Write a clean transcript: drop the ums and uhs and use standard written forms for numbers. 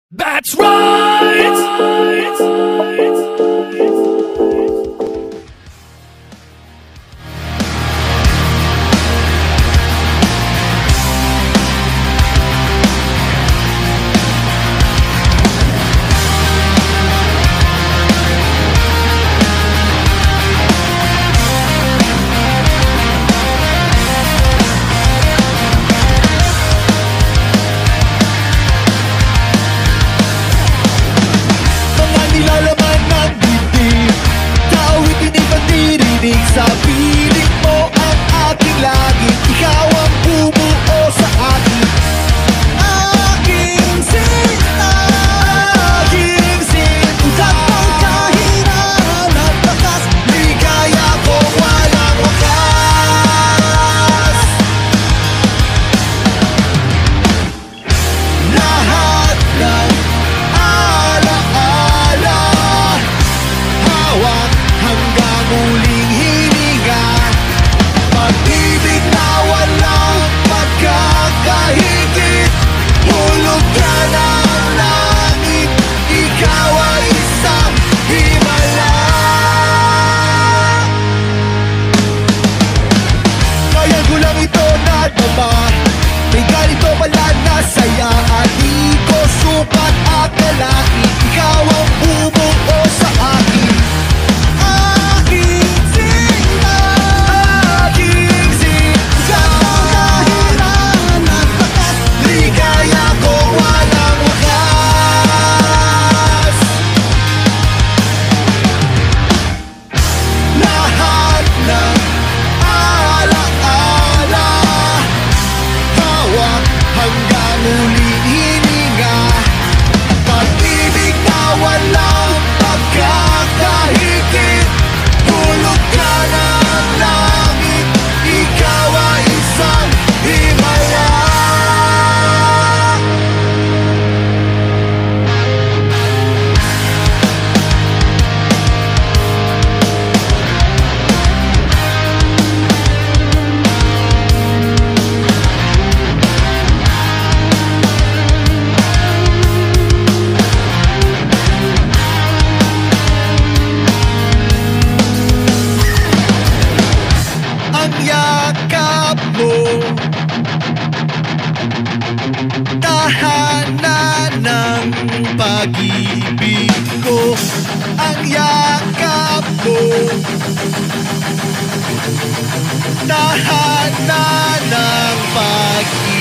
That's right! Nilalaman ng dibdib, tawid inipanirinig. Sa piling mo ang aking langit, ikaw ang bumuo sa akin. Aking sinta, aking sinta, kahinaan at lakas, ligaya kong walang wakas. Lahat ng hanggang muling hininga, pag-ibig na walang pagkakahigit. Hulog ka ng langit, ikaw ay isang himala. Kaya ko lang ito nadama, may ganito pala na saya. At di ko sukat akalain, ikaw ang bumuo sa akin. Tahanan ng pag-ibig ko, ang yakap mo. Tahanan ng pag-ibig